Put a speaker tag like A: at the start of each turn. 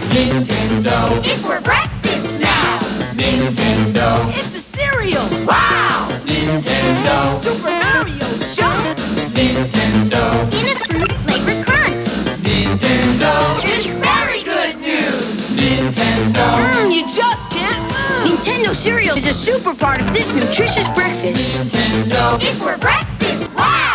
A: Nintendo.
B: It's for breakfast now.
A: Nintendo.
B: It's a cereal. Wow!
A: Nintendo.
B: Super Mario jumps.
A: Nintendo.
B: In a fruit-flavored crunch.
A: Nintendo.
B: It's very good news.
A: Nintendo.
B: You just can't move. Nintendo cereal is a super part of this nutritious breakfast.
A: Nintendo.
B: It's for breakfast. Wow!